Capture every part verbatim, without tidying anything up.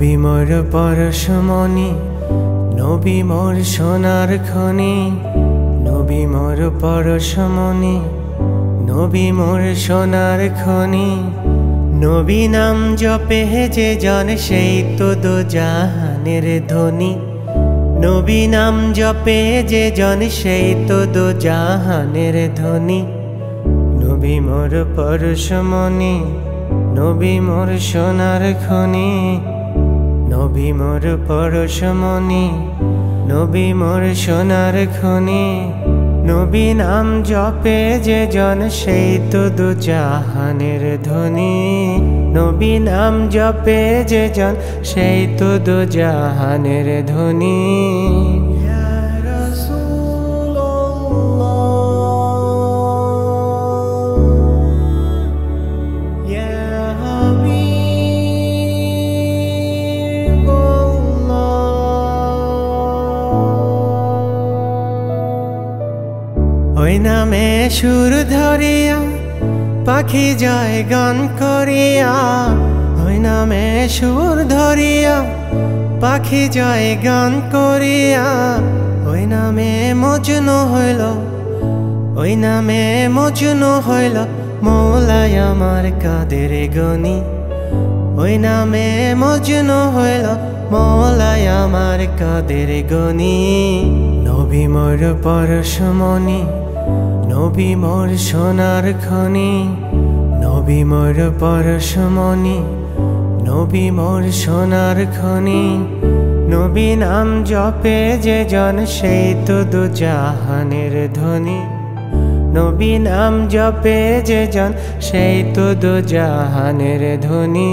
নবী মোর পরশ মনি, নবী মোর সোনার খনি, নবী মোর পরশ মনি, নবী মোর সোনার খনি। নবী নাম জপে যে জন সেই তো দো জাহানের ধনী। নবী নাম জপে যে জন সেই তো দো জাহানের ধনী। নবী মোর পরশ মনি, নবী মোর সোনার খনি, নবী মোর পরশ মনি, নবী মোর সোনার খনি। নবী নাম জপে যে জন সেই তো দো জাহানের ধনী। নবী নাম জপে যে জন সেই তো দো জাহানের ধনী। ওই নামে সুর ধরিয়া পাখি যায় গান করিয়া, ওই নামে সুর ধরিয়া পাখি যায় গান করিয়া। ওই নামে মজনু হইল, ওই নামে মজনু হইল মৌলাই আমার কাদের গনি। ওই নামে মজনু হইল মৌলাই আমার কাদের গনি। নবী মোর পরশ মনি, নবী মোর সোনার খনি, নবী মোর পরশ মনি, নবী মোর সোনার খনি। নবী নাম জপে যে জন সেই তো দো জাহানের ধনী। নবী নাম জপে যে জন সেই তো দো জাহানের ধনী।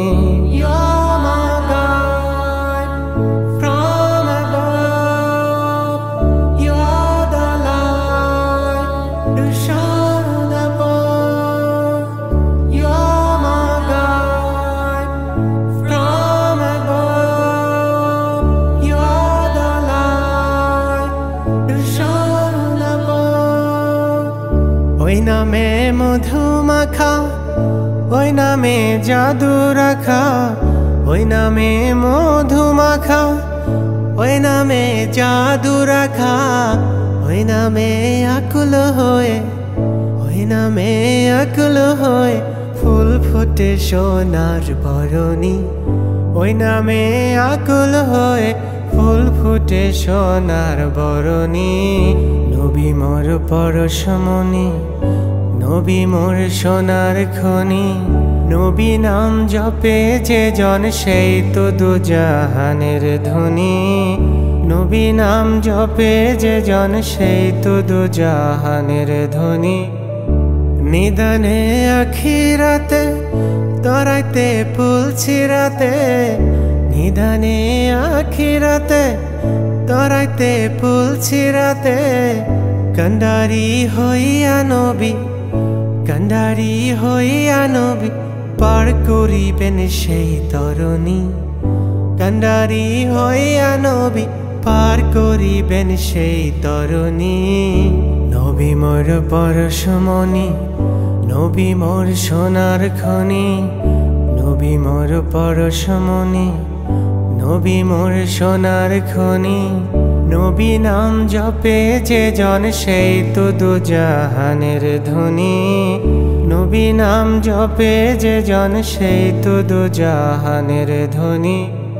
ওই নামে মধু মাখা, ওই নামে জাদু রাখা, ওই নামে মধু মাখা, ওই নামে জাদু রাখা। ওই নামে আকুল হয়ে, ওই নামে আকুল হয়ে ফুল ফোটে সোনার বরণী। ওই নামে আকুল হয়ে ফুল ফুটে সোনার বরণী। নবী মোর পরশ মনি, নবী মোর সোনার খনি। নবী নাম জপে যে জন সেই তো দো জাহানের ধনী। নবী নাম জপে যে জন সেই তো দো জাহানের ধনী। নিদানে আখিরাতে তরাইতে ফুল ছিড়াতে, নিদানে আখিরাতে তরাইতে ফুল ছিড়াতে। কান্ডারি হইয়া নবী, কান্ডারি হইয়া নবী পার করিবেন সেই তরণী। কান্ডারি হইয়া নবী পার করিবেন সেই তরণী। নবী মোর পরশ মনি, নবী মোর সোনার খনি, নবী মোর পরশ মনি, নবী মোর সোনার খনি। নবী নাম জপে যে জন সেই তো দো জাহানের ধনী। নবী নাম জপে যে জন সেই তো দো জাহানের ধনী।